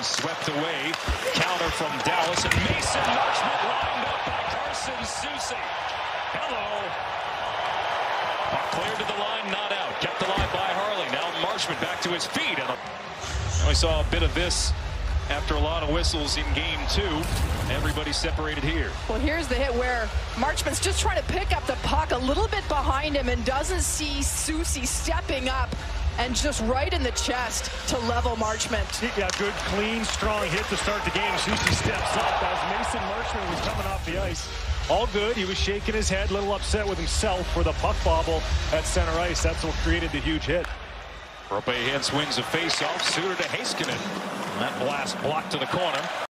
swept away. Counter from Dallas, and Mason Marchment lined up by Carson Soucy. Hello. Puck cleared to the line, not out. Kept alive by Harley. Now Marchment back to his feet. We saw a bit of this after a lot of whistles in game 2. Everybody separated here. Well, here's the hit where Marchment's just trying to pick up the puck a little bit behind him and doesn't see Soucy stepping up and just right in the chest to level Marchment. Yeah, good, clean, strong hit to start the game. Soucy steps up as Mason Marchment was coming off the ice. All good. He was shaking his head, a little upset with himself for the puck bobble at center ice. That's what created the huge hit. Ropehan swings a face-off. Suter to Heiskanen. That blast blocked to the corner.